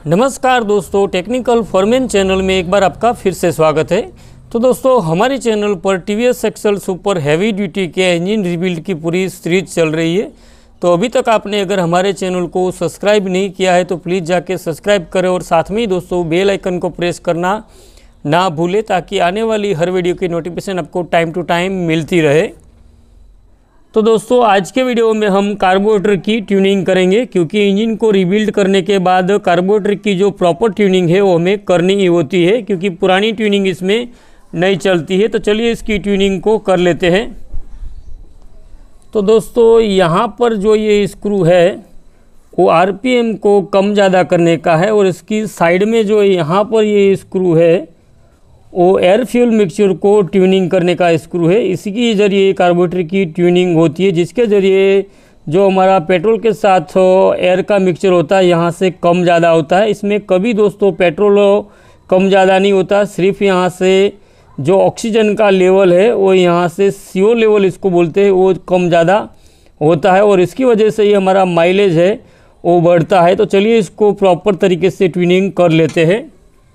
नमस्कार दोस्तों, technical foreman channel में एक बार आपका फिर से स्वागत है। तो दोस्तों, हमारे चैनल पर TVS XL super heavy duty के इंजन रिबिल्ड की पूरी सीरीज चल रही है। तो अभी तक आपने अगर हमारे चैनल को सब्सक्राइब नहीं किया है तो प्लीज़ जाके सब्सक्राइब करें और साथ में ही दोस्तों बेल आइकन को प्रेस करना ना भूलें ताकि आने वाली हर वीडियो की नोटिफिकेशन आपको टाइम टू टाइम मिलती रहे। तो दोस्तों, आज के वीडियो में हम कार्बोरेटर की ट्यूनिंग करेंगे, क्योंकि इंजन को रिबिल्ड करने के बाद कार्बोरेटर की जो प्रॉपर ट्यूनिंग है वो हमें करनी ही होती है, क्योंकि पुरानी ट्यूनिंग इसमें नहीं चलती है। तो चलिए इसकी ट्यूनिंग को कर लेते हैं। तो दोस्तों, यहाँ पर जो ये स्क्रू है वो आरपीएम को कम ज़्यादा करने का है, और इसकी साइड में जो यहाँ पर ये स्क्रू है वो एयर फ्यूल मिक्सचर को ट्यूनिंग करने का स्क्रू है। इसी के ज़रिए कार्बोरेटर की ट्यूनिंग होती है, जिसके ज़रिए जो हमारा पेट्रोल के साथ एयर का मिक्सचर होता है यहाँ से कम ज़्यादा होता है। इसमें कभी दोस्तों पेट्रोल कम ज़्यादा नहीं होता, सिर्फ यहाँ से जो ऑक्सीजन का लेवल है वो यहाँ से CO लेवल इसको बोलते हैं, वो कम ज़्यादा होता है, और इसकी वजह से ही हमारा माइलेज है वो बढ़ता है। तो चलिए इसको प्रॉपर तरीके से ट्यूनिंग कर लेते हैं।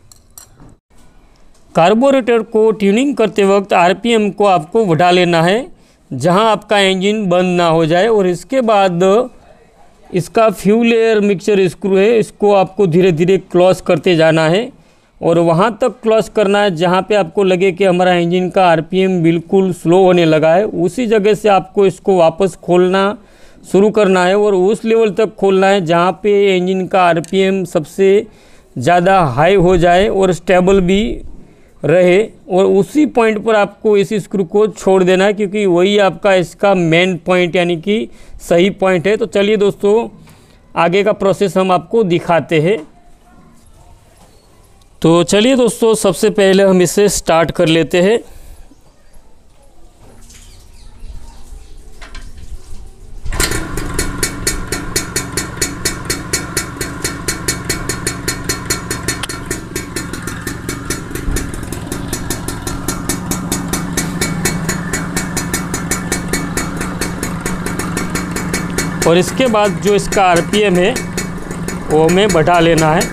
कार्बोरेटर को ट्यूनिंग करते वक्त आरपीएम को आपको बढ़ा लेना है जहां आपका इंजन बंद ना हो जाए, और इसके बाद इसका फ्यूल एयर मिक्सचर स्क्रू है, इसको आपको धीरे धीरे क्लोज करते जाना है, और वहां तक क्लोज करना है जहां पे आपको लगे कि हमारा इंजन का आरपीएम बिल्कुल स्लो होने लगा है। उसी जगह से आपको इसको वापस खोलना शुरू करना है, और उस लेवल तक खोलना है जहाँ पे इंजन का आरपीएम सबसे ज़्यादा हाई हो जाए और स्टेबल भी रहे, और उसी पॉइंट पर आपको इस स्क्रू को छोड़ देना है, क्योंकि वही आपका इसका मेन पॉइंट यानी कि सही पॉइंट है। तो चलिए दोस्तों, आगे का प्रोसेस हम आपको दिखाते हैं। तो चलिए दोस्तों, सबसे पहले हम इसे स्टार्ट कर लेते हैं। और इसके बाद जो इसका आरपीएम है वो हमें बढ़ा लेना है।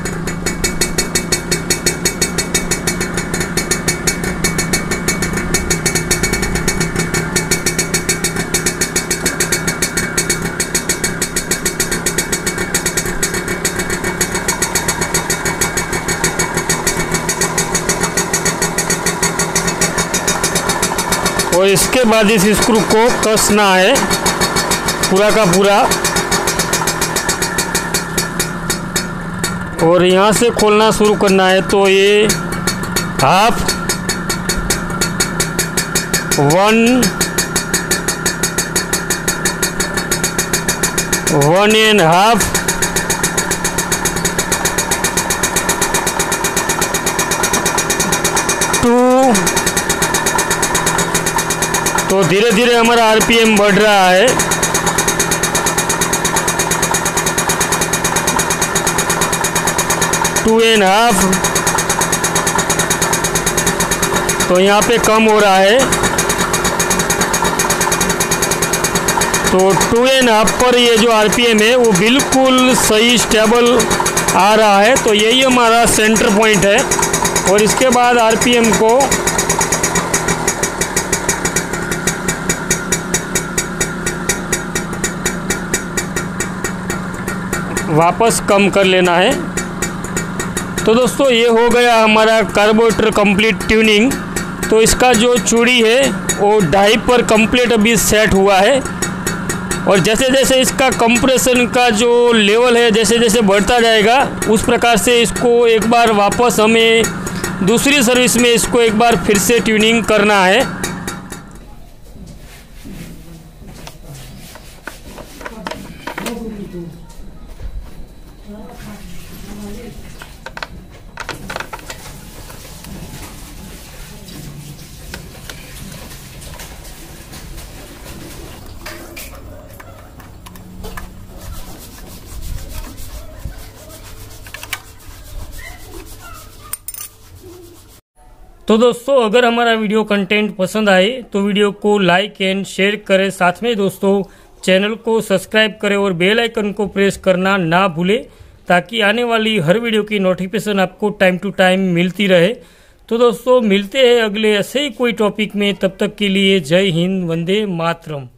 और इसके बाद इस स्क्रू को कसना है पूरा का पूरा, और यहाँ से खोलना शुरू करना है। तो ये 1/2, 1.5, 2। तो धीरे धीरे हमारा आरपीएम बढ़ रहा है। 2.5, तो यहाँ पे कम हो रहा है। तो 2.5 पर ये जो आरपीएम है वो बिल्कुल सही स्टेबल आ रहा है। तो यही हमारा सेंटर पॉइंट है, और इसके बाद आरपीएम को वापस कम कर लेना है। तो दोस्तों, ये हो गया हमारा कार्बोरेटर कंप्लीट ट्यूनिंग। तो इसका जो चूड़ी है वो 2.5 पर कंप्लीट अभी सेट हुआ है, और जैसे जैसे इसका कंप्रेशन का जो लेवल है जैसे जैसे बढ़ता जाएगा उस प्रकार से इसको एक बार वापस हमें दूसरी सर्विस में इसको एक बार फिर से ट्यूनिंग करना है। तो दोस्तों, अगर हमारा वीडियो कंटेंट पसंद आए तो वीडियो को लाइक एंड शेयर करें, साथ में दोस्तों चैनल को सब्सक्राइब करें और बेल आइकन को प्रेस करना ना भूलें ताकि आने वाली हर वीडियो की नोटिफिकेशन आपको टाइम टू टाइम मिलती रहे। तो दोस्तों मिलते हैं अगले ऐसे ही कोई टॉपिक में, तब तक के लिए जय हिंद, वंदे मातरम।